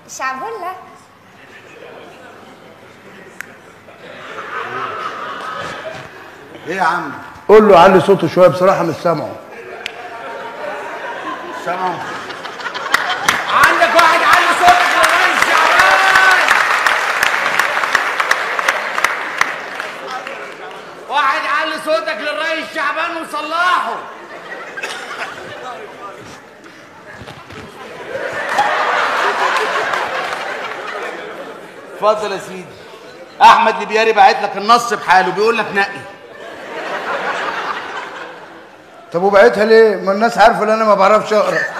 شعبولة. ايه يا عم؟ قول له علي صوته شويه بصراحه مش سامعه. سامعه؟ عندك واحد علي صوتك للريس شعبان. واحد علي صوتك للريس شعبان وصلحه. اتفضل يا سيدي. احمد لبياري باعت لك النص بحاله بيقول لك نقي. طب وبعتها ليه؟ ما الناس عارفه ان انا ما بعرفش اقرا.